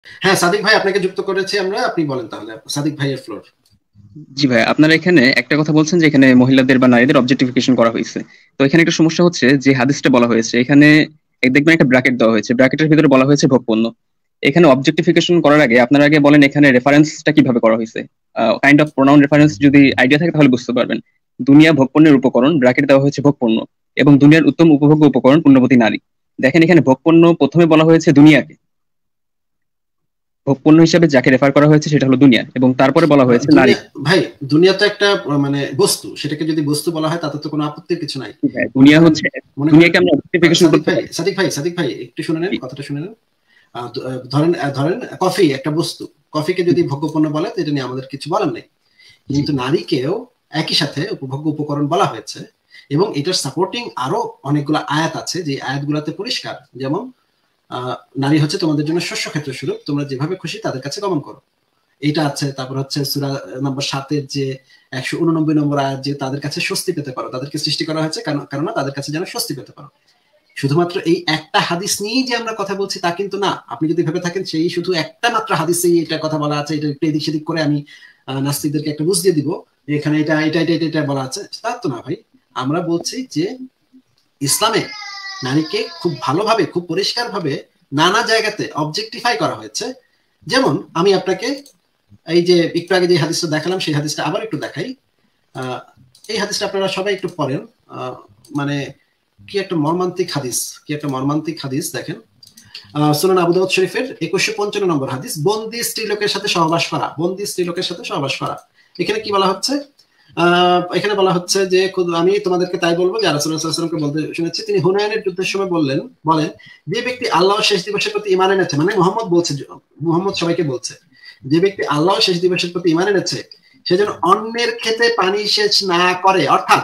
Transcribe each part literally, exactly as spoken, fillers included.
হ্যাঁ সাদিক ভাই আপনাকে যুক্ত করেছি আমরা, আপনি বলেন তাহলে সাদিক ভাইয়ের ফ্লোর। জি ভাই, আপনারা এখানে একটা কথা বলছেন যে এখানে মহিলাদের বা নারীদের অবজেক্টিফিকেশন করা হয়েছে। তো এখানে একটা সমস্যা হচ্ছে যে হাদিসটা বলা হয়েছে এখানে, এক দেখবেন একটা ব্র্যাকেট দেওয়া হয়েছে, ব্র্যাকেটের ভিতরে বলা হয়েছে ভোগপণ্য। এখানে অবজেক্টিফিকেশন করার আগে আপনারা আগে বলেন এখানে রেফারেন্সটা কিভাবে করা হয়েছে। কাইন্ড অফ প্রোনাউন রেফারেন্স যদি আইডিয়া থাকে তাহলে বুঝতে পারবেন। দুনিয়া ভোগপণ্যের উপকরণ, ব্র্যাকেট দেওয়া হয়েছে ভোগপণ্য, এবং দুনিয়ার উত্তম উপভোগ্য উপকরণ পুণ্যবতী নারী। দেখেন এখানে ভোগপণ্য প্রথমে বলা হয়েছে দুনিয়াকে, ভোগপণ্য হিসেবে যাকে রেফার করা হয়েছে সেটা হলো দুনিয়া, এবং তারপরে বলা হয়েছে নারী। দুনিয়া ভাই, দুনিয়া তো একটা মানে বস্তু, সেটাকে যদি বস্তু বলা হয় তাতে তো কোনো আপত্তির কিছু নাই। মনে দুনিয়া করেন হচ্ছে, মনে করেন দুনিয়াকে আমরা অবজেক্টিফিকেশন সাদিক করতে ভাই পারি। সাদিক ভাই সাদিক ভাই একটু শুনে নেন, কথাটা শুনে নেন। আহ, দ- আহ, ধরেন আহ, ধরেন কফি একটা বস্তু, কফিকে যদি ভোগ্যপণ্য বলে তো এটা নিয়ে আমাদের কিছু বলার নেই। জি কিন্তু নারীকেও একই সাথে উপভোগ্য উপকরণ বলা হয়েছে, এবং এটার সাপোর্টিং আরো অনেকগুলো আয়াত আছে যে আয়াতগুলোতে পরিষ্কার, যেমন আহ, নারী হচ্ছে তোমাদের জন্য শস্য ক্ষেত্র স্বরূপ, তোমরা যেভাবে খুশি তাদের কাছে গমন করো, এটা আছে। তারপর হচ্ছে সূরা নম্বর সাতের যে একশো উননব্বই নম্বর আয়াত, যে তাদের কাছে স্বস্তি পেতে পারো, তাদেরকে সৃষ্টি করা হয়েছে কারণ কেননা তাদের কাছে যেন স্বস্তি পেতে পারো। শুধুমাত্র এই একটা হাদিস নিয়েই যে আমরা কথা বলছি তা কিন্তু না। আপনি যদি ভেবে থাকেন সেই শুধু একটা মাত্র হাদিসেই এটা কথা বলা আছে, এটা একটু এদিক সেদিক করে আমি আহ, নাস্তিকদেরকে একটা বুঝ দিয়ে দিব যে এখানে এটা এটা এটা এটা এটা বলা আছে, তা তো না ভাই। আমরা বলছি যে ইসলামে নারীকে খুব ভালোভাবে, খুব পরিষ্কার ভাবে নানা জায়গাতে অবজেক্টিফাই করা হয়েছে। যেমন আমি আপনাকে এই যে একটু আগে যে হাদিসটা দেখালাম সেই হাদিসটা আবার একটু দেখাই। আহ, এই হাদিসটা আপনারা সবাই একটু পড়েন। আহ, মানে কি একটা মর্মান্তিক হাদিস, কি একটা মর্মান্তিক হাদিস দেখেন। আহ, সুনান আবু দাউদ শরীফের একুশশো পঞ্চান্ন নম্বর হাদিস, বন্দি স্ত্রীলোকের সাথে সহবাস করা, বন্দি স্ত্রীলোকের সাথে সহবাস করা। এখানে কি বলা হচ্ছে? আহ, এখানে বলা হচ্ছে যে খুদ- আমি তোমাদেরকে তাই বলবো যে রাসূলুল্লাহ সাল্লাল্লাহু আলাইহি ওয়াসাল্লামকে বলতে শুনেছি, তিনি হুনায়নের যুদ্ধের সময় বললেন, বলেন যে ব্যক্তি আল্লাহ শেষ দিবসের প্রতি ঈমান এনেছে, মানে মুহাম্মদ বলছে, মুহাম্মদ সবাইকে বলছে, যে ব্যক্তি আল্লাহ শেষ দিবসের প্রতি ঈমান এনেছে সে যেন অন্যের ক্ষেতে পানি সেচ না করে, অর্থাৎ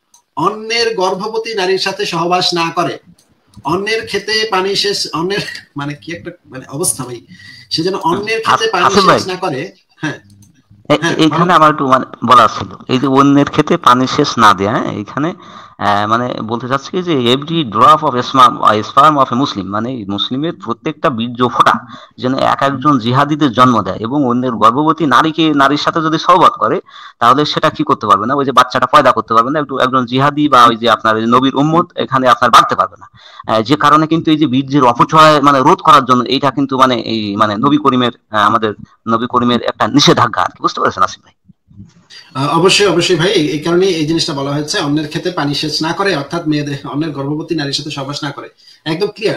অন্যের গর্ভবতী নারীর সাথে সহবাস না করে, অন্যের ক্ষেতে পানি সেচ, অন্যের মানে কি একটা মানে অবস্থা ভাই, সে যেন অন্যের ক্ষেতে পানি হাসিম সেচ ভাই, না করে। হ্যাঁ এ- হ্যাঁ বলেন। এইখানে আমার একটু মানে বলার ছিল, এই যে অন্যের ক্ষেতে পানি শেষ না দেয়া, হ্যাঁ এইখানে আহ, মানে বলতে চাচ্ছি কি যে every drop of sperm of a Muslim, মানে এই মুসলিমের প্রত্যেকটা বীর্য ফোঁটা যেন এক একজন জিহাদিদের জন্ম দেয়, এবং অন্যের গর্ভবতী নারীকে, নারীর সাথে যদি সহবত করে তাহলে সেটা কি করতে পারবে না, ওই যে বাচ্চাটা পয়দা করতে পারবে না, একটু একজন জিহাদি বা ওই যে আপনার ওই নবীর উম্মত এখানে আপনার বাড়তে পারবে না। আহ, যে কারণে কিন্তু এই যে বীর্যের অপচয় মানে রোধ করার জন্য এইটা কিন্তু মানে এই মানে নবী করিমের আহ, আমাদের নবী করিমের একটা নিষেধাজ্ঞা আর কি, বুঝতে পারছেন আসিফ ভাই? আহ, অবশ্যই অবশ্যই ভাই, এই কারণে এই জিনিসটা বলা হয়েছে, অন্যের ক্ষেতে পানি সেচ না করে, অর্থাৎ মেয়েদের, অন্যের গর্ভবতী নারীর সাথে সহবাস না করে, একদম ক্লিয়ার।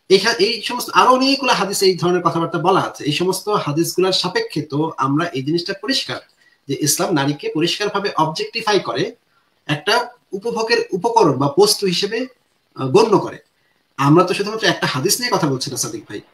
এই সমস্ত আরো অনেকগুলো হাদিসে এই ধরনের কথাবার্তা বলা আছে। এই সমস্ত হাদিসগুলোর সাপেক্ষে তো আমরা এই জিনিসটা পরিষ্কার যে ইসলাম নারীকে পরিষ্কার ভাবে অবজেক্টিফাই করে, একটা উপভোগের উপকরণ বা বস্তু হিসেবে আহ, গণ্য করে। আমরা তো শুধুমাত্র একটা হাদিস নিয়ে কথা বলছি না সাদিক ভাই।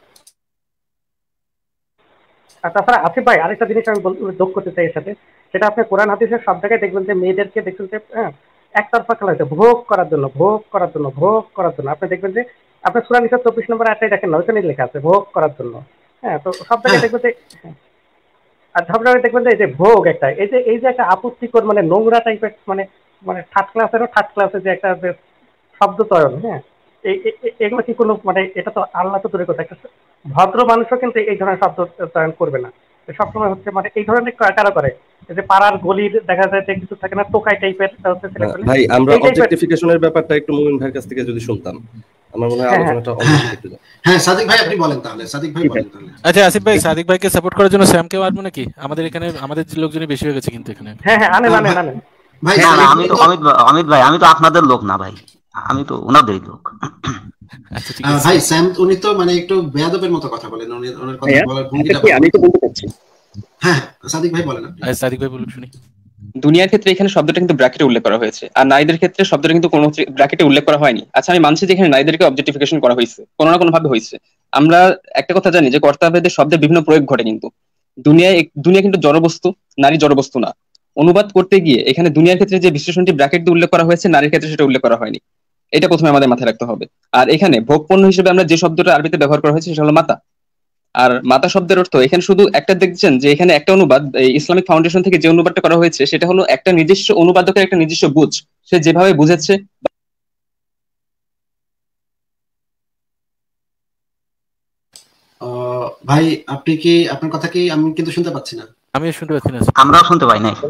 আর তাছাড়া আসিফ ভাই আরেকটা জিনিস আমি বল- যোগ করতে চাই এর সাথে, সেটা আপনি কোরআন হাদিসের সব জায়গায় দেখবেন যে মেয়েদেরকে দেখবেন যে হ্যাঁ, একতরফা খেলা হয়েছে ভোগ করার জন্য, ভোগ করার জন্য, ভোগ করার জন্য। আপনি দেখবেন যে আপনি সূরা নিসা চব্বিশ নম্বর আটটাই দেখেন না, ওইখানে লেখা আছে ভোগ করার জন্য। হ্যাঁ, তো সব হ্যাঁ জায়গায় দেখবেন যে হ্যাঁ, আর সব জায়গায় দেখবেন যে এই যে ভোগ একটা, এই যে এই যে একটা আপত্তিকর মানে নোংরা টাইপের মানে মানে থার্ড ক্লাসেরও থার্ড ক্লাসের যে একটা যে শব্দ চয়ন, হ্যাঁ, এই এ- এ- এগুলো কি কোনো মানে এটা তো আল্লাহ তো দূরের কথা, একটা ভদ্র মানুষও কিন্তু এই ধরনের শব্দ চয়ন করবে না। তো সবসময় হচ্ছে মানে এই ধরনের কা- কারা করে, এই যে পাড়ার গলির দেখা যায় যে কিছু থাকে না টোকাই টাইপের হচ্ছে ছেলে হ্যাঁ, পেলে, ভাই আমরা এই টাইপের। অবজেক্টিফিকেশনের ব্যাপারটা একটু মুমিন ভাইয়ের কাছ থেকে যদি শুনতাম, আমার মনে হয় হ্যাঁ হ্যাঁ আলোচনাটা হ্যাঁ অন্যদিকে হ্যাঁ একটু যায়। হ্যাঁ সাদিক ভাই আচ্ছা আপনি বলেন তাহলে, সাদিক ভাই জি ভাই। বলেন তাহলে। আচ্ছা আসিফ ভাই, সাদিক ভাইকে সাপোর্ট করার জন্য স্যামকে মারবো নাকি? আমাদের এখানে আমাদের লোকজনই বেশি হয়ে গেছে কিন্তু এখানে। হ্যাঁ হ্যাঁ, আনেন আহ, আনেন ভাই আনেন। ভাই না না, সাদিক আমি ভাই তো তো অমিত ভাই- অমিত ভাই, আমি তো আপনাদের লোক না ভাই, আমি তো ওনাদেরই লোক। আচ্ছা ঠিক আহ, আছে। ভাই স্যাম উনি তো মানে একটু বেয়াদবের মতো কথা বলেন, উনি ওনার কথা ভাইয়া, বলার একটা ভঙ্গিটা কি ভালো আমি না। তো বলতে চাচ্ছি, হ্যাঁ সাদিক ভাই বলেন আপনি। আচ্ছা সাদিক ভাই বলুন শুনি। দুনিয়ার ক্ষেত্রে এখানে শব্দটা কিন্তু ব্র্যাকেটে উল্লেখ করা হয়েছে, আর নারীদের ক্ষেত্রে শব্দটা কিন্তু কোনো ব্র্যাকেটে উল্লেখ করা হয়নি। আচ্ছা আমি মানছি যে এখানে নারীদেরকে অবজেক্টিফিকেশন করা হয়েছে, কোনো না কোনো ভাবে হয়েছে। আমরা একটা কথা জানি যে কর্তাভেদের শব্দের বিভিন্ন প্রয়োগ ঘটে, কিন্তু দুনিয়ায় এক- দুনিয়া কিন্তু জড়বস্তু, নারী জড়বস্তু না। অনুবাদ করতে গিয়ে এখানে দুনিয়ার ক্ষেত্রে যে বিশ্লেষণটি ব্র্যাকেট দিয়ে উল্লেখ করা হয়েছে, নারীর ক্ষেত্রে সেটা উল্লেখ করা হয়নি। এটা প্রথমে আমাদের মাথায় রাখতে হবে। আর এখানে ভোগপণ্য হিসেবে আমরা যে শব্দটা আরবিতে ব্যবহার করা হয়েছে সেটা হলো মাতা। আর মাতা শব্দের অর্থ এখানে শুধু একটা, দেখছেন যে এখানে একটা অনুবাদ এই ইসলামিক ফাউন্ডেশন থেকে যে অনুবাদটা করা হয়েছে সেটা হলো একটা নিজস্ব অনুবাদকের একটা নিজস্ব বুঝ, সে যেভাবে বুঝেছে। আহ, ভাই ভাই আপনি কি আপনার কথা কি আমি কিন্তু শুনতে পাচ্ছি না। আমি শুনতে পাচ্ছি না। আমরাও শুনতে পাই নাই।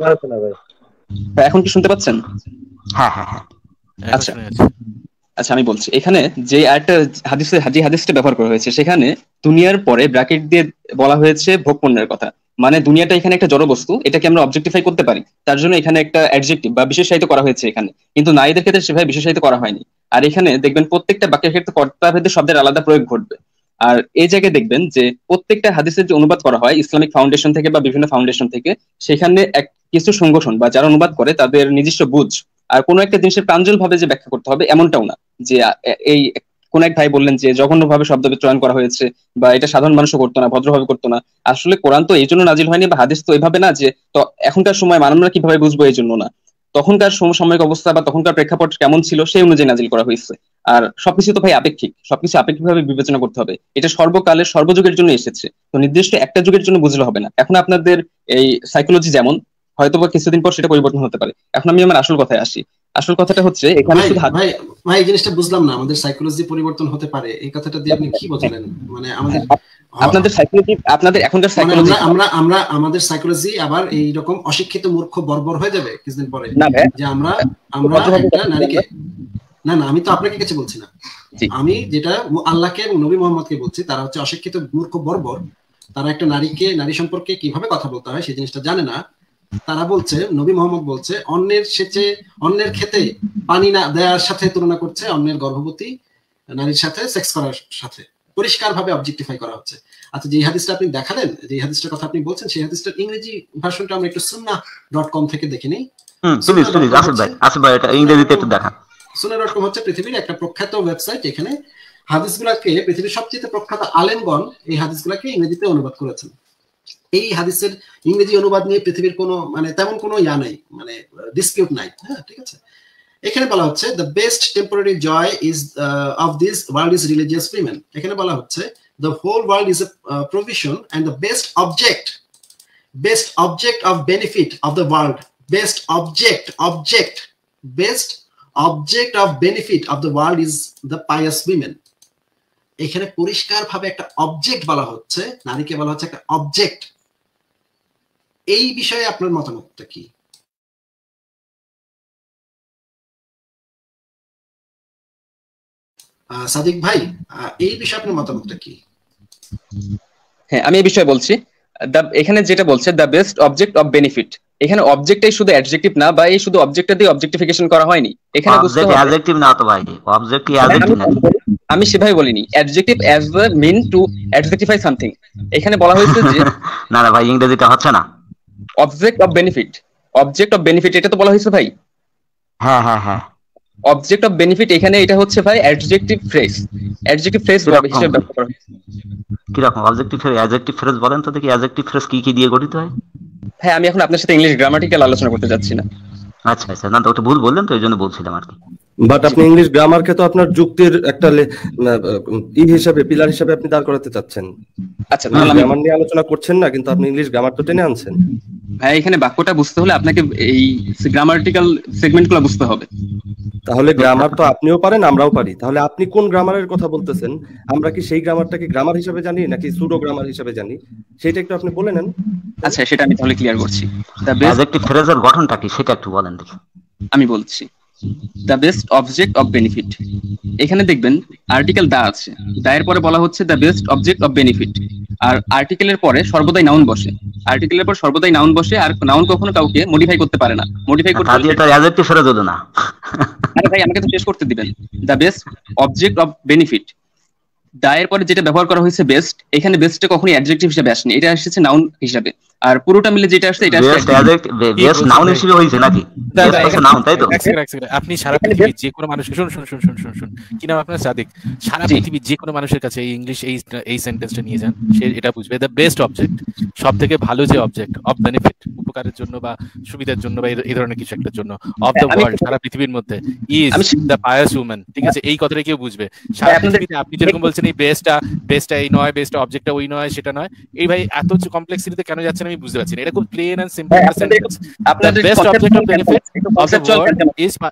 এখন কি শুনতে পাচ্ছেন? হ্যাঁ হ্যাঁ হ্যাঁ। আচ্ছা আচ্ছা আমি বলছি, এখানে যে আরেকটা হাদিসে হাজি হাদিসটা ব্যবহার করা হয়েছে, সেখানে দুনিয়ার পরে ব্র্যাকেট দিয়ে বলা হয়েছে ভোগ পণ্যের কথা। মানে দুনিয়াটা এখানে একটা জড় বস্তু, এটাকে আমরা অবজেক্টিফাই করতে পারি, তার জন্য এখানে একটা অ্যাডজেক্টিভ বা বিশেষায়িত করা হয়েছে এখানে, কিন্তু নারীদের ক্ষেত্রে সেভাবে বিশেষায়িত করা হয়নি। আর এখানে দেখবেন প্রত্যেকটা বাক্যের ক্ষেত্রে কর্তাভেদে শব্দের আলাদা প্রয়োগ ঘটবে। আর এই জায়গায় দেখবেন যে প্রত্যেকটা হাদিসের যে অনুবাদ করা হয় ইসলামিক ফাউন্ডেশন থেকে বা বিভিন্ন ফাউন্ডেশন থেকে, সেখানে এক কিছু সংগঠন বা যারা অনুবাদ করে তাদের নিজস্ব বুঝ, আর কোনো একটা জিনিসের প্রাঞ্জল ভাবে যে ব্যাখ্যা করতে হবে এমনটাও না। যে এই কোন এক ভাই বললেন যে জঘন্য ভাবে শব্দ চয়ন করা হয়েছে বা এটা সাধারণ মানুষও করতো না, ভদ্রভাবে করতো না। আসলে কোরআন তো এই জন্য নাজিল হয়নি বা হাদিস তো এইভাবে না যে তো এখনকার সময় আমরা কিভাবে বুঝবো এই জন্য না, তখনকার সমসাময়িক অবস্থা বা তখনকার প্রেক্ষাপট কেমন ছিল সেই অনুযায়ী নাজিল করা হয়েছে। আর সবকিছু তো ভাই আপেক্ষিক, সবকিছু আপেক্ষিকভাবে বিবেচনা করতে হবে। এটা সর্বকালের সর্বযুগের জন্য এসেছে, তো নির্দিষ্ট একটা যুগের জন্য বুঝলে হবে না। এখন আপনাদের এই সাইকোলজি যেমন, হয়তো বা কিছুদিন পর সেটা পরিবর্তন হতে পারে। এখন আমি আমার আসল কথায় আসি। আসল কথাটা হচ্ছে এখানে শুধু ভাই ভাই এই জিনিসটা বুঝলাম না, আমাদের সাইকোলজি পরিবর্তন হতে পারে এই কথাটা দিয়ে আপনি কি বোঝালেন? মানে আমাদের আপনাদের সাইকোলজি, আপনাদের এখনকার সাইকোলজি, আমরা আমরা আমাদের সাইকোলজি আবার এই রকম অশিক্ষিত মূর্খ বর্বর হয়ে যাবে কিছুদিন পরে, যে আমরা আমরা একটা নারীকে, না না আমি তো আপনাকে কিছু বলছি না, আমি যেটা আল্লাহকে এবং নবী মুহাম্মদকে বলছি, তারা হচ্ছে অশিক্ষিত মূর্খ বর্বর। তারা একটা নারীকে, নারী সম্পর্কে কিভাবে কথা বলতে হয় সেই জিনিসটা জানে না। তারা বলছে, নবী মোহাম্মদ বলছে অন্যের সেচে অন্যের খেতে পানি না দেওয়ার সাথে তুলনা করছে অন্যের গর্ভবতী নারীর সাথে সেক্স করার সাথে, পরিষ্কার ভাবে অবজেক্টিফাই করা হচ্ছে। আচ্ছা যে হাদিসটা আপনি দেখালেন, যে হাদিসটার কথা আপনি বলছেন, সেই হাদিসটার ইংরেজি ভার্সনটা আমরা একটু সুন্নাহ ডট কম থেকে দেখে নিই। হুম প্লিজ প্লিজ আসিফ ভাই, আসিফ ভাই এটা ইংরেজিতে একটু দেখান। সুন্নাহ ডট কম হচ্ছে পৃথিবীর একটা প্রখ্যাত ওয়েবসাইট, এখানে হাদিসগুলোকে পৃথিবীর সবচেয়ে প্রখ্যাত আলেমগণ এই হাদিসগুলোকে ইংরেজিতে অনুবাদ করেছেন। এই হাদিসের ইংরেজি অনুবাদ নিয়ে পৃথিবীর কোনো মানে তেমন কোনো ইয়া নাই, মানে ডিসপিউট নাই। হ্যাঁ ঠিক আছে, এখানে বলা হচ্ছে the best temporary joy is of this world is religious women. এখানে বলা হচ্ছে the whole world is a provision and the best object best object of benefit of the world best object object best object of benefit of the world is the pious women. এখানে পরিষ্কার ভাবে একটা object বলা হচ্ছে, নারীকে বলা হচ্ছে একটা অবজেক্ট। এই বিষয়ে আপনার মতামতটা কি? সাদিক ভাই এই বিষয়ে আপনার মতামতটা কি? হ্যাঁ আমি এই বিষয়ে বলছি। এখানে যেটা বলছে the best object of benefit, এখানে অবজেক্টটাই শুধু অ্যাডজেক্টিভ না, বা এই শুধু অবজেক্টটা দিয়ে অবজেক্টিফিকেশন করা হয়নি। এখানে বুঝতে হবে অ্যাডজেক্টিভ না তো ভাই, অবজেক্ট কি অ্যাডজেক্টিভ না, আমি সেভাবে বলিনি। Adjective as the mean to adjectify something, এখানে বলা হয়েছে যে না না ভাই ইংরেজিটা হচ্ছে না। Object of benefit, object of benefit এটা তো বলা হয়েছে ভাই। হ্যাঁ হ্যাঁ হ্যাঁ অবজেক্ট অফ বেনিফিট এখানে এটা হচ্ছে ভাই অ্যাডজেক্টিভ ফ্রেজ, অ্যাডজেক্টিভ ফ্রেজ হিসেবে ব্যবহার করা হয়েছে। কি রকম অবজেক্টিভ ফ্রেজ? অ্যাডজেক্টিভ ফ্রেজ বলেন তো দেখি, অ্যাডজেক্টিভ ফ্রেজ কি কি দিয়ে গঠিত হয়? হ্যাঁ আমি এখন আপনার সাথে ইংলিশ গ্রামাটিক্যাল আলোচনা করতে যাচ্ছি না। আচ্ছা আচ্ছা, না তো ওটা ভুল বললেন তো এই জন্য বলছিলাম আর কি। বাট আপনি ইংলিশ গ্রামারকে তো আপনার যুক্তির একটা ই হিসাবে, পিলার হিসাবে আপনি দাঁড় করাতে চাচ্ছেন। আচ্ছা তাহলে আমি গ্রামার নিয়ে আলোচনা করছেন না, কিন্তু আপনি ইংলিশ গ্রামার তো টেনে আনছেন। ভাই এখানে বাক্যটা বুঝতে হলে আপনাকে এই গ্রামাটিক্যাল সেগমেন্টগুলো বুঝতে হবে। তাহলে গ্রামার তো আপনিও পারেন আমরাও পারি, তাহলে আপনি কোন গ্রামারের কথা বলতেছেন? আমরা কি সেই গ্রামারটাকে গ্রামার হিসেবে জানি নাকি সুডো গ্রামার হিসেবে জানি, সেটা একটু আপনি বলে নেন। আচ্ছা সেটা আমি তাহলে ক্লিয়ার করছি। অ্যাডজেক্টিভ ফ্রেজের গঠনটা কি সেটা একটু বলেন দেখি। আমি বলছি the best object of benefit, এখানে দেখবেন আর্টিকেল দা আছে, দায়ের পরে বলা হচ্ছে the best object of benefit, আর আর্টিকেলের পরে সর্বদাই নাউন বসে, আর্টিকেলের পর সর্বদাই নাউন বসে, আর নাউন কখনো কাউকে মডিফাই করতে পারে না। মডিফাই করতে তাহলে তো অ্যাডজেক্টিভ ফ্রেজ হলো না। আরে ভাই আমাকে তো শেষ করতে দিবেন। The best object of benefit, দায়ের পরে যেটা ব্যবহার করা হয়েছে বেস্ট, এখানে বেস্টটা কখনোই অ্যাডজেক্টিভ হিসেবে আসেনি, এটা এসেছে নাউন হিসেবে। আর পুরোটা মিলে যেটা আসছে এটা বেস্ট অ্যাডজেক্টিভ বেস্ট নাউন হিসেবে হইছে নাকি? বেস্ট হচ্ছে নাউন তাই তো? আপনি সারা পৃথিবীর যে কোনো মানুষ, শুনুন শুনুন শুনুন শুনুন শুনুন কি নাম আপনার? সাদিক। সারা পৃথিবীর যে কোনো মানুষের কাছে এই ইংলিশ এই এই সেন্টেন্সটা নিয়ে যান, সে এটা বুঝবে দ্য বেস্ট অবজেক্ট, সব থেকে ভালো যে অবজেক্ট অফ বেনিফিট, উপকারের জন্য বা সুবিধার জন্য বা এই ধরনের কিছু একটার জন্য, অফ দ্য ওয়ার্ল্ড সারা পৃথিবীর মধ্যে ইজ দ্য পায়াস উম্যান। ঠিক আছে, এই কথাটা কেউ বুঝবে সারা পৃথিবীতে। আপনি যেরকম বলছেন এই বেস্টটা বেস্টটা এই নয়, বেস্ট অবজেক্টটা ওই নয়, সেটা নয়, এই ভাই এত কমপ্লেক্সিটিতে কেন যাচ্ছেন আমি বুঝতে পারছি না। এটা খুব প্লেন এন্ড সিম্পল একটা sentence. The best object of benefit of the world is,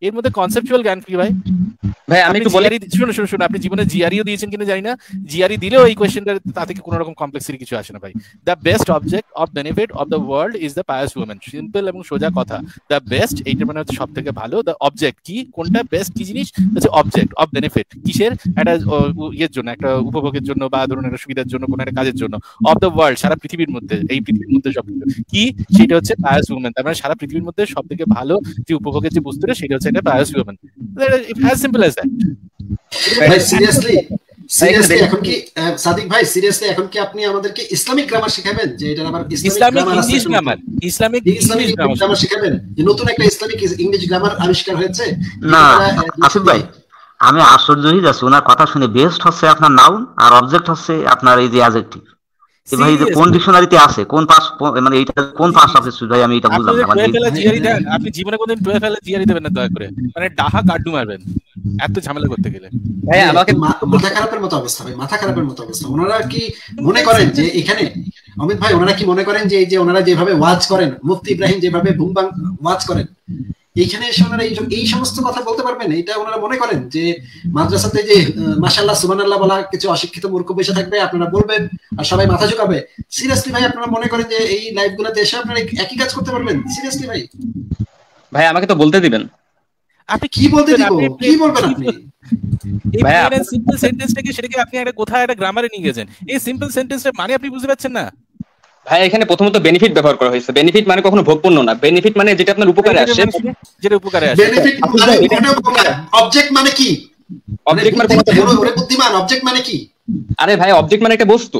এর মধ্যে কনসেপচুয়াল জ্ঞান কি ভাই? ভাই আমি একটু বলি, শুনুন শুনুন শুনুন আপনি জীবনে জিআরইও দিয়েছেন কিনা জানি না, জিআরই দিলেও এই কোয়েশ্চেনটা তা থেকে কোনো রকম কমপ্লেক্সিটি কিছু আসে না ভাই। The best object of benefit of the world is the pious women, simple এবং সোজা কথা। দ্য বেস্ট এইটা মানে হচ্ছে সব থেকে ভালো, দ্য অবজেক্ট কি, কোনটা বেস্ট কি জিনিস হচ্ছে অবজেক্ট অফ বেনিফিট, কিসের, একটা ইয়ের জন্য, একটা উপভোগের জন্য বা ধরুন একটা সুবিধার জন্য, কোনো একটা কাজের জন্য, অফ দ্য ওয়ার্ল্ড সারা পৃথিবীর মধ্যে, এই পৃথিবীর মধ্যে সব কি, সেটা হচ্ছে পায়াস ওমেন। তার মানে সারা পৃথিবীর মধ্যে সব থেকে ভালো যে উপভোগের যে বস্তুটা সেটা হচ্ছে একটা pious women. As simple as that. ভাই সিরিয়াসলি সিরিয়াসলি এখন কি সাদিক ভাই সিরিয়াসলি এখন কি আপনি আমাদেরকে ইসলামিক গ্রামার শিখাবেন? যে এটা আবার Islamic English grammar, Islamic Islamic grammar শিখাবেন, যে নতুন একটা ইসলামিক ইংরেজি গ্রামার আবিষ্কার হয়েছে? না আসিফ ভাই, আমি আশ্চর্য হয়ে যাচ্ছি ওনার কথা শুনে। বেস্ট হচ্ছে আপনার নাউন আর অবজেক্ট হচ্ছে আপনার এই যে অ্যাডজেক্টিভ। ভাই যে কোন ডিকশনারিতে আছে, কোন পাস, মানে এইটা কোন পাস অফিস ভাই, আমি এটা বুঝলাম না। মানে আপনি জীবনে কোনদিন টুয়েলভ ফেলে জিআরই দেবেন না দয়া করে, মানে ডাহা কাটু মারবেন এত ঝামেলা করতে গেলে। ভাই আমাকে মাথা খারাপের মতো অবস্থা ভাই, মাথা খারাপের মতো অবস্থা। ওনারা কি মনে করেন যে এখানে অমিত ভাই, ওনারা কি মনে করেন যে এই যে ওনারা যেভাবে ওয়াজ করেন, মুফতি ইব্রাহিম যেভাবে বুমবাং ওয়াজ করেন, এইখানে এসে ওনারা এই সমস্ত কথা বলতে পারবেন? এটা ওনারা মনে করেন যে মাদ্রাসাতে যে মাশাআল্লাহ সুবহানাল্লাহ বলা কিছু অশিক্ষিত মূর্খ বসে থাকবে, আপনারা বলবেন আর সবাই মাথা ঝুঁকাবে? সিরিয়াসলি ভাই আপনারা মনে করেন যে এই লাইভ গুলোতে এসে আপনারা একই কাজ করতে পারবেন? সিরিয়াসলি ভাই? ভাই আমাকে তো বলতে দিবেন। আপনি কি বলতে দিব? কি বলবেন আপনি? এই প্লেন সিম্পল সেন্টেন্সটাকে সেটাকে আপনি একটা কোথায় একটা গ্রামারে নিয়ে গেছেন। এই সিম্পল সেন্টেন্সের মানে আপনি বুঝতে পারছেন না ভাই? এখানে প্রথমত বেনিফিট ব্যবহার করা হয়েছে। বেনিফিট মানে কখনো ভোগপূর্ণ না। বেনিফিট মানে যেটা আপনার উপকারে আসে, যেটা উপকারে আসে। বেনিফিট মানে কোন উপকার? অবজেক্ট মানে কি? অবজেক্ট মানে ওরে বুদ্ধিমান, অবজেক্ট মানে কি? আরে ভাই অবজেক্ট মানে একটা বস্তু।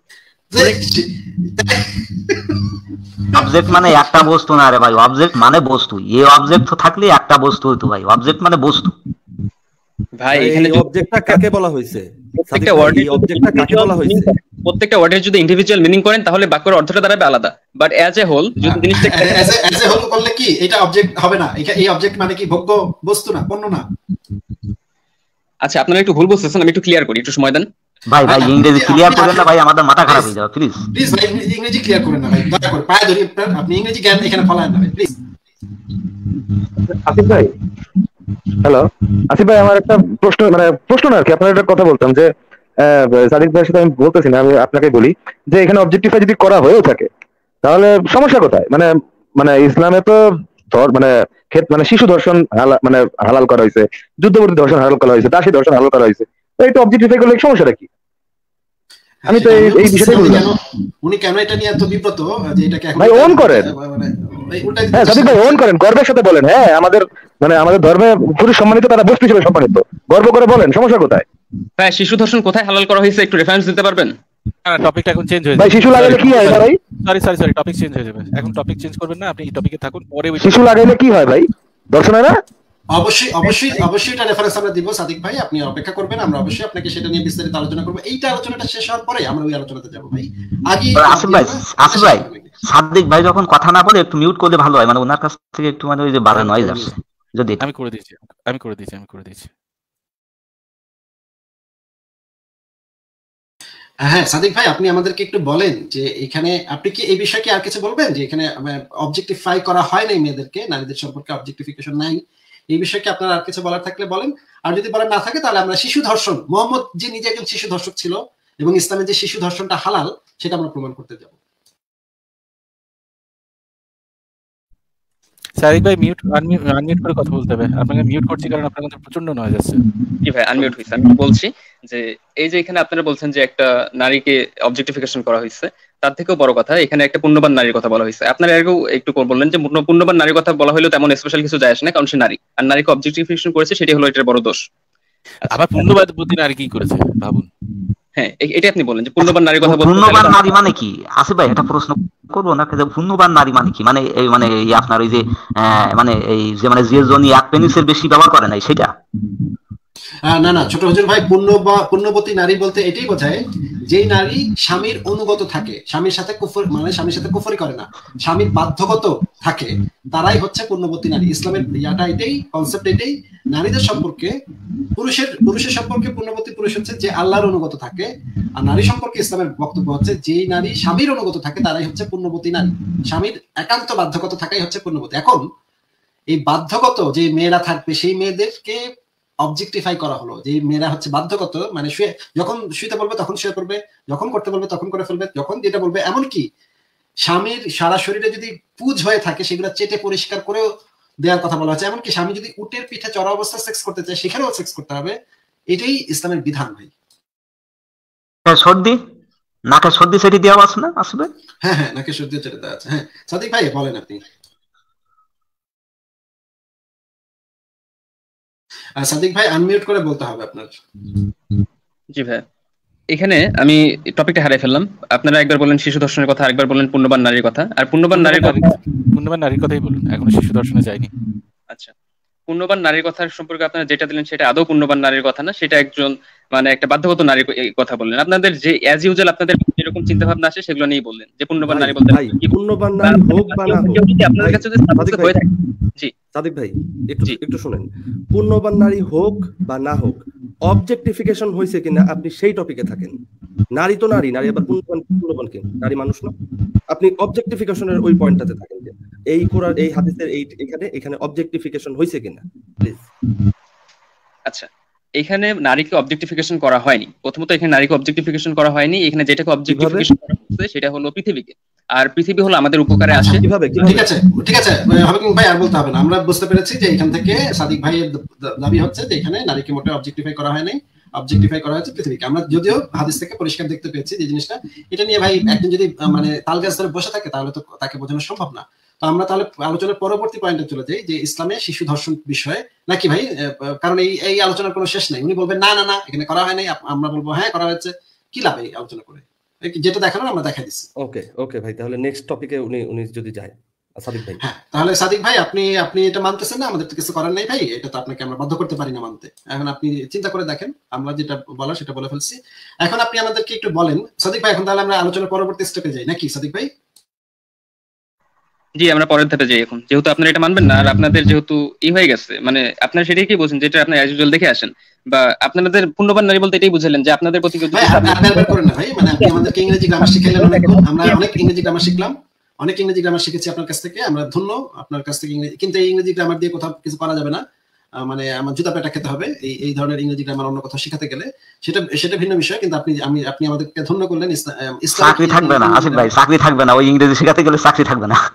অবজেক্ট মানে একটা বস্তু না রে ভাই, অবজেক্ট মানে বস্তু। এই অবজেক্ট থাকলে একটা বস্তু হতো ভাই, অবজেক্ট মানে বস্তু। ভাই এখানে অবজেক্টটা কাকে বলা হয়েছে? প্রত্যেকটা ওয়ার্ডে অবজেক্টটা কাকে বলা হয়েছে? প্রত্যেকটা ওয়ার্ডের যদি ইন্ডিভিজুয়াল মিনিং করেন তাহলে বাক্যের অর্থটা দাঁড়াবে আলাদা, বাট অ্যাজ এ হোল যদি জিনিসটা as a as a whole করলে কি এটা অবজেক্ট হবে না? এই অবজেক্ট মানে কি ভোগ্য বস্তু না, পণ্য না? আচ্ছা আপনারা একটু ভুল বুঝতেছেন, আমি একটু ক্লিয়ার করি, একটু সময় দেন। ভাই ভাই ইংরেজি ক্লিয়ার করেন না ভাই, আমাদের মাথা খারাপ হয়ে যাবে। প্লিজ প্লিজ ভাই ইংরেজি ক্লিয়ার করেন না ভাই, দয়া করে পায়ে ধরি আপনার, আপনি ইংরেজি জ্ঞান এখানে ফলায়েন না ভাই প্লিজ। আসিফ ভাই, হ্যালো আসিফ ভাই, আমার একটা প্রশ্ন, মানে প্রশ্ন না আর কি, আপনার একটা কথা বলতাম যে সাদিক ভাইয়ের সাথে আমি বলতেছি না, আমি আপনাকে বলি যে এখানে অবজেক্টিফাই যদি করা হয়েও থাকে তাহলে সমস্যা কোথায়? মানে মানে ইসলামে তো মানে মানে শিশু ধর্ষণ মানে হালাল করা হয়েছে, যুদ্ধবর্তী ধর্ষণ হালাল করা হয়েছে, দাসী ধর্ষণ হালাল করা হয়েছে, তো এটা অবজেক্টিফাই করলে সমস্যাটা কি? আমি তো এই বিষয়টা বললাম। উনি কেন এটা নিয়ে এত বিব্রত যে এটাকে ভাই অন করেন, হ্যাঁ সাদিক ভাই অন করেন, গর্বের সাথে বলেন, হ্যাঁ আমাদের মানে আমাদের ধর্মে পুরুষ সম্মানিত, তারা বস্তু হিসেবে সম্মানিত, গর্ব করে বলেন, সমস্যা কোথায়? ভাই শিশু ধর্ষণ কোথায় হালাল করা হয়েছে একটু রেফারেন্স দিতে পারবেন? না টপিকটা এখন চেঞ্জ হয়ে যাবে। ভাই শিশু লাগাইলে কি হয় ভাই? Sorry sorry sorry topic change হয়ে যাবে, এখন টপিক চেঞ্জ করবেন না, আপনি এই টপিকে থাকুন, পরে শিশু লাগাইলে কি হয় ভাই? ধর্ষণ হয় না? অবশ্যই অবশ্যই অবশ্যই এটা রেফারেন্স আমরা দিব সাদিক ভাই, আপনি অপেক্ষা করবেন, আমরা অবশ্যই আপনাকে সেটা নিয়ে বিস্তারিত আলোচনা করব। এইটা আলোচনাটা শেষ হওয়ার পরে আমরা ওই আলোচনাতে যাব ভাই। আগে আসিফ ভাই, আসিফ ভাই সাদিক ভাই যখন কথা না বলে একটু মিউট করলে ভালো হয়, মানে ওনার কাছ থেকে একটু মানে ওই যে বাড়া নয়েজ আসছে। যদি আমি করে দিয়েছি আমি করে দিয়েছি আমি করে দিয়েছি হ্যাঁ সাদিক ভাই, আপনি আমাদেরকে একটু বলেন যে এখানে আপনি কি এই বিষয়ে কি আর কিছু বলবেন, যে এখানে অবজেক্টিফাই করা হয় নাই মেয়েদেরকে, নারীদের সম্পর্কে অবজেক্টিফিকেশন নাই, এই বিষয়ে কি আপনার আর কিছু বলার থাকলে বলেন। আর যদি বলার না থাকে তাহলে আমরা শিশু ধর্ষণ, মোহাম্মদ যে নিজে একজন শিশু ধর্ষক ছিল এবং ইসলামের যে শিশু ধর্ষণটা হালাল সেটা আমরা প্রমাণ করতে যাব। সাদিক ভাই মিউট আনমিউট করে কথা বলতে হবে, আপনাকে মিউট করছি কারণ আপনার মধ্যে প্রচন্ড নয়েজ আসছে। জি ভাই আনমিউট হইছে, আমি বলছি যে এই যে এখানে আপনারা বলছেন যে একটা নারীকে অবজেক্টিফিকেশন করা হয়েছে, তার থেকেও বড় কথা এখানে একটা পুণ্যবান নারীর কথা বলা হয়েছে। আপনারা এরকেও একটু বললেন যে পুণ্যবান নারীর কথা বলা হলেও তেমন স্পেশাল কিছু যায় আসে না, কারণ সে নারী, আর নারীকে অবজেক্টিফিকেশন করেছে সেটি হলো এটার বড় দোষ। আবার পুণ্যবান বুদ্ধি নারী কি করেছে ভাবুন। হ্যাঁ এটা আপনি বলেন যে পুণ্যবান নারীর কথা বলতে, পুণ্যবান নারী মানে কি? আসিফ ভাই একটা প্রশ্ন করবো না, পুণ্যবান নারী মানে কি? মানে এই মানে এই আপনার ওই যে মানে এই যে মানে যে জনি এক পেনিসের বেশি ব্যবহার করে নাই সেটা? না না ছোট হুজুর ভাই, পুণ্য বা পুণ্যবতী নারী বলতে এটাই বোঝায় যেই নারী স্বামীর অনুগত থাকে, স্বামীর সাথে কুফর মানে স্বামীর সাথে কুফরি করে না, স্বামীর বাধ্যগত থাকে, তারাই হচ্ছে পুণ্যবতী নারী। ইসলামের ইয়াটা এটাই, কনসেপ্ট এটাই। নারীদের সম্পর্কে পুরুষের পুরুষের সম্পর্কে পুণ্যবতী পুরুষ হচ্ছে যে আল্লাহর অনুগত থাকে, আর নারী সম্পর্কে ইসলামের বক্তব্য হচ্ছে যেই নারী স্বামীর অনুগত থাকে তারাই হচ্ছে পুণ্যবতী নারী। স্বামীর একান্ত বাধ্যগত থাকাই হচ্ছে পুণ্যবতী। এখন এই বাধ্যগত যে মেয়েরা থাকবে সেই মেয়েদেরকে অবজেক্টিফাই করা হলো, যে মেয়েরা হচ্ছে বাধ্যগত, মানে শুয়ে যখন শুইতে বলবে তখন শুয়ে পড়বে, যখন করতে বলবে তখন করে ফেলবে, যখন যেটা বলবে। এমনকি স্বামীর সারা শরীরে যদি পুজ হয়ে থাকে সেগুলো চেটে পরিষ্কার করেও দেওয়ার কথা বলা হচ্ছে। এমনকি স্বামী যদি উটের পিঠে চড়া অবস্থায় সেক্স করতে চায় সেখানেও সেক্স করতে হবে। এটাই ইসলামের বিধান ভাই। সর্দি নাকে সর্দি সেটি দেওয়া আছে না আসবে? হ্যাঁ হ্যাঁ নাকে সর্দি চেটে দেওয়া আছে। হ্যাঁ সাদিক ভাই বলেন আপনি। সাদিক ভাই আনমিউট করে বলতে হবে আপনার। জি ভাই, এখানে আমি টপিকটা হারিয়ে ফেললাম। আপনারা একবার বলেন শিশু ধর্ষণের কথা, আরেকবার বলেন পূর্ণবান নারীর কথা। আর পূর্ণবান নারীর কথা, পূর্ণবান নারীর কথাই বলুন, এখনো শিশু ধর্ষণে যায়নি। আচ্ছা, পূর্ণবান নারীর কথা সম্পর্কে আপনারা যেটা দিলেন সেটা আদৌ পূর্ণবান নারীর কথা না, সেটা একজন মানে একটা বাধ্যগত নারীর কথা বললেন। আপনাদের যে অ্যাজ ইউজুয়াল আপনাদের যেরকম চিন্তা ভাবনা আছে সেগুলো নিয়েই বললেন যে পূর্ণবান নারী বলতে পূর্ণবান নারী হোক বা না হোক। আপনাদের কাছে যদি সাবজেক্ট হয়ে থাকে, জি সাদিক ভাই একটু একটু শুনেন, পূর্ণবান নারী হোক বা না হোক, অবজেক্টিফিকেশন হয়েছে কিনা আপনি সেই টপিকে থাকেন। নারী তো নারী, নারী আবার পূর্ণবান পূর্ণবান কি নারী মানুষ না? আপনি অবজেক্টিফিকেশনের ওই পয়েন্টটাতে থাকেন যে এই কোরআন এই হাদিসের এই এখানে এখানে অবজেক্টিফিকেশন হয়েছে কিনা প্লিজ। আচ্ছা, এখানে নারীকে অবজেক্টিফিকেশন করা হয়নি। প্রথমত এখানে নারীকে অবজেক্টিফিকেশন করা হয়নি। এখানে যেটাকে অবজেক্টিফিকেশন করা হচ্ছে সেটা হলো পৃথিবীকে, আর পৃথিবী হলো আমাদের উপকারে আসে। কিভাবে? ঠিক আছে ঠিক আছে হাবিব ভাই আর বলতে হবে না, আমরা বুঝতে পেরেছি যে এখান থেকে সাদিক ভাইয়ের দাবি হচ্ছে যে এখানে নারীকে মোটে অবজেক্টিফাই করা হয়নি, অবজেক্টিফাই করা হয়েছে পৃথিবীকে। আমরা যদিও হাদিস থেকে পরিষ্কার দেখতে পেয়েছি যে জিনিসটা, এটা নিয়ে ভাই একদিন যদি মানে তাল গাছ ধরে বসে থাকে তাহলে তো তাকে বোঝানো সম্ভব না। তো আমরা তাহলে আলোচনার পরবর্তী পয়েন্টে চলে যাই যে ইসলামে শিশু ধর্ষণ বিষয়ে নাকি ভাই, কারণ এই এই আলোচনার কোনো শেষ নাই। উনি বলবেন না না না এখানে করা হয় নাই, আমরা বলবো হ্যাঁ করা হয়েছে, কি লাভ এই আলোচনা করে? যেটা দেখানোর আমরা দেখাই দিচ্ছি। ওকে ওকে ভাই, তাহলে নেক্সট টপিকে উনি উনি যদি যায় সাদিক ভাই। হ্যাঁ তাহলে সাদিক ভাই আপনি আপনি এটা মানতেছেন না, আমাদের তো কিছু করার নেই ভাই, এটা তো আপনাকে আমরা বাধ্য করতে পারি না মানতে। এখন আপনি চিন্তা করে দেখেন, আমরা যেটা বলা সেটা বলে ফেলছি। এখন আপনি আমাদেরকে একটু বলেন সাদিক ভাই, এখন তাহলে আমরা আলোচনার পরবর্তী স্টেপে যাই নাকি সাদিক ভাই? জি আমরা পরের ধাপে যাই এখন, যেহেতু আপনারা এটা মানবেন না আর আপনাদের যেহেতু ই হয়ে গেছে, মানে আপনারা সেটাই কি বলছেন যেটা আপনারা অ্যাজ ইউজুয়াল দেখে আসেন, বা আপনাদের পূর্ণবান নারী বলতে এটাই বুঝালেন যে আপনাদের প্রতি কেউ ভাই আপনি আবার করেন না ভাই, মানে আপনি আমাদেরকে ইংরেজি গ্রামার শিখাইলেন অনেক, আমরা অনেক ইংরেজি গ্রামার শিখলাম, অনেক ইংরেজি গ্রামার শিখেছি আপনার কাছ থেকে, আমরা ধন্য আপনার কাছ থেকে ইংরেজি। কিন্তু এই ইংরেজি গ্রামার দিয়ে কোথাও কিছু করা যাবে না, মানে আমার জুতা পেটা খেতে হবে এই এই ধরনের ইংরেজি গ্রামার অন্য কোথাও শেখাতে গেলে, সেটা সেটা ভিন্ন বিষয়। কিন্তু আপনি আমি আপনি আমাদেরকে ধন্য করলেন। চাকরি থাকবে না আসিফ ভাই, চাকরি থাকবে না, ওই ইংরেজি শেখাতে গেলে চাকরি থাকবে না।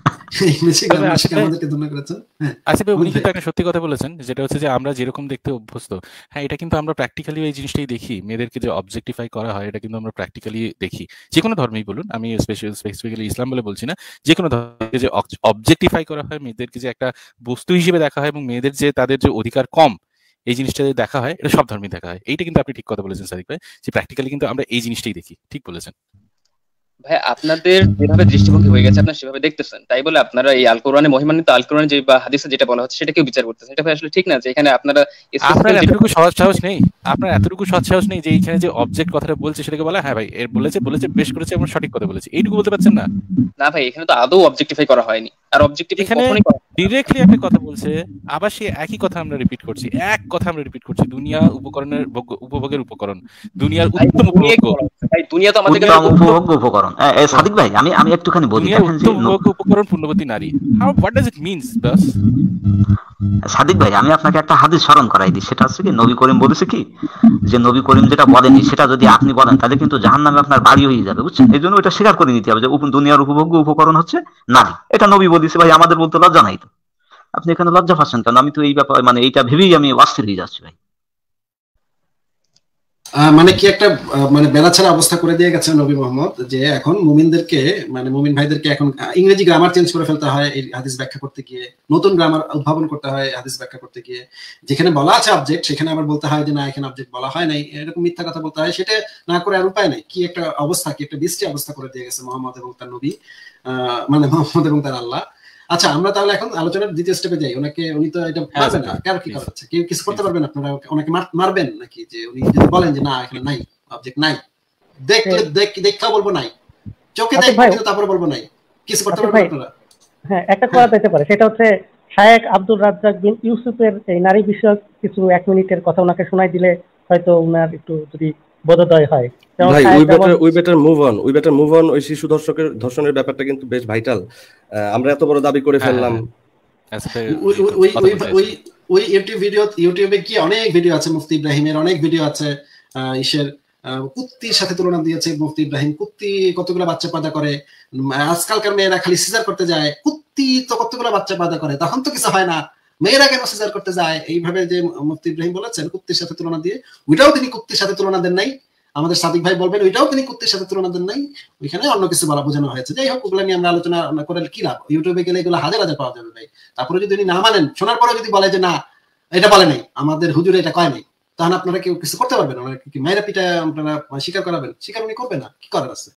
সত্যি কথা বলেছেন, যেটা হচ্ছে যে আমরা যেরকম দেখতে অভ্যস্ত, হ্যাঁ এটা কিন্তু আমরা প্র্যাকটিক্যালি এই জিনিসটাই দেখি, মেয়েদেরকে যে অবজেক্টিফাই করা হয় এটা কিন্তু আমরা প্র্যাকটিক্যালি দেখি। যে কোনো ধর্মেই বলুন, আমি স্পেসিফিক্যালি ইসলাম বলে বলছি না, যে কোনো ধর্মকে যে অবজেক্টিফাই করা হয়, মেয়েদেরকে যে একটা বস্তু হিসেবে দেখা হয় এবং মেয়েদের যে তাদের যে অধিকার কম এই জিনিসটা দেখা হয়, এটা সব ধর্মেই দেখা হয়। এইটা কিন্তু আপনি ঠিক কথা বলেছেন সাদিক ভাই, যে প্র্যাকটিক্যালি কিন্তু আমরা এই জিনিসটাই দেখি। ঠিক বলেছেন ভাই, আপনাদের যেভাবে দৃষ্টিভঙ্গি হয়ে গেছে আপনারা সেভাবে দেখতেছেন, তাই বলে আপনারা এই আল কোরআনে মহিমান্বিত আল কোরআনে যে বা হাদিসে যেটা বলা হচ্ছে সেটাকেও বিচার করতেছেন। এটা ভাই আসলে ঠিক না যে এখানে আপনারা আপনার এতটুকু সহজ সাহস নেই, আপনার এতটুকু সহজ সাহস নেই যে এইখানে যে অবজেক্ট কথাটা বলছে সেটাকে বলা হ্যাঁ ভাই এর বলেছে বলেছে বেশ করেছে এবং সঠিক কথা বলেছে, এইটুকু বলতে পারছেন না? না ভাই, এখানে তো আদৌ অবজেক্টিফাই করা হয়নি। আর অবজেক্টিফাই এখানে ডিরেক্টলি একটা কথা বলছে, আবার সেই একই কথা আমরা রিপিট করছি, এক কথা আমরা রিপিট করছি, দুনিয়া উপকরণের উপভোগের উপকরণ, দুনিয়ার উত্তম উপভোগ্য। ভাই দুনিয়া তো আমাদের উপভোগ্য উপকরণ। সাদিক ভাই আমি আমি একটুখানি বলি, উপকরণ পূর্ণবতী নারী, how what does it means বাস? সাদিক ভাই আমি আপনাকে একটা হাদিস স্মরণ করাই দিই, সেটা হচ্ছে কি নবী করিম বলেছে কি যে নবী করিম যেটা বলেনি সেটা যদি আপনি বলেন তাহলে কিন্তু জাহান্নামে আপনার বাড়ি হয়ে যাবে, বুঝছেন? এই জন্য এটা স্বীকার করে নিতে হবে যে দুনিয়ার উপভোগ্য উপকরণ হচ্ছে নারী। এটা নবী বলেছে ভাই, আমাদের বলতে লজ্জা নাই তো? আপনি এখানে লজ্জা পাচ্ছেন কেন? আমি তো এই ব্যাপারে মানে এইটা ভেবেই আমি অস্থির হয়ে যাচ্ছি ভাই। মানে কি একটা মানে বেলাছাড়া অবস্থা করে দিয়ে গেছেন নবী মোহাম্মদ, যে এখন মুমিনদেরকে মানে মুমিন ভাইদেরকে এখন ইংরেজি গ্রামার চেঞ্জ করে ফেলতে হয় এই হাদিস ব্যাখ্যা করতে গিয়ে, নতুন গ্রামার উদ্ভাবন করতে হয় হাদিস ব্যাখ্যা করতে গিয়ে। যেখানে বলা আছে অবজেক্ট সেখানে আবার বলতে হয় যে না এখানে অবজেক্ট বলা হয় নাই, এরকম মিথ্যা কথা বলতে হয়। সেটা না করে আর উপায় নাই। কি একটা অবস্থা, কি একটা বৃষ্টি অবস্থা করে দিয়ে গেছে মোহাম্মদ এবং তার নবী, আহ মানে মোহাম্মদ এবং তার আল্লাহ। আচ্ছা আমরা তাহলে এখন আলোচনার দ্বিতীয় স্টেপে যাই। ওনাকে উনি তো এটা পারবেন না, কার কি করা হচ্ছে, কেউ কিছু করতে পারবেন আপনারা? ওনাকে মারবেন নাকি? যে উনি যদি বলেন যে না এখানে নাই অবজেক্ট নাই, দেখলে দেখ দেখা বলবো নাই, চোখে দেখবো কিন্তু তারপরে বলবো নাই, কিছু করতে পারবেন আপনারা? হ্যাঁ একটা করা যেতে পারে, সেটা হচ্ছে শায়েখ আব্দুর রাজ্জাক বিন ইউসুফের এই নারী বিষয়ক কিছু এক মিনিটের কথা ওনাকে শোনাই দিলে হয়তো ওনার একটু যদি বোধোদয় হয়। ভাই we better we better move on we better move on ওই শিশু ধর্ষকের ধর্ষণের ব্যাপারটা কিন্তু বেশ ভাইটাল। আমরা এত বড় দাবি করে ফেললাম, ওই ওই ইউটিউব ভিডিও, ইউটিউবে কি অনেক ভিডিও আছে, মুফতি ইব্রাহিমের অনেক ভিডিও আছে, ইসের কুত্তির সাথে তুলনা দিয়েছে মুফতি ইব্রাহিম, কুত্তি কতগুলো বাচ্চা পয়দা করে, আজকালকার মেয়েরা খালি সিজার করতে যায়, কুত্তি তো কতগুলো বাচ্চা পয়দা করে, তখন তো কিছু হয় না, মেয়েরা কেন সিজার করতে যায়, এইভাবে যে মুফতি ইব্রাহিম বলেছেন কুত্তির সাথে তুলনা দিয়ে, ওইটাও তিনি কুত্তির সাথে তুলনা দেন নাই। আমাদের সাদিক ভাই বলবেন ওইটাও তিনি কুত্তির সাথে তুলনা দেন নাই, ওইখানে অন্য কিছু বলা বোঝানো হয়েছে। যাই হোক, ওগুলো নিয়ে আমরা আলোচনা করে কি লাভ, ইউটিউবে গেলে এগুলো হাজার হাজার পাওয়া যাবে ভাই। তারপরে যদি উনি না মানেন, শোনার পরে যদি বলে যে না এটা বলে নাই, আমাদের হুজুরে এটা কয় নাই, তখন আপনারা কেউ কিছু করতে পারবেন? ওনারা কি মায়েরা পিঠা আপনারা স্বীকার করাবেন? স্বীকার উনি করবে না, কি করার আছে?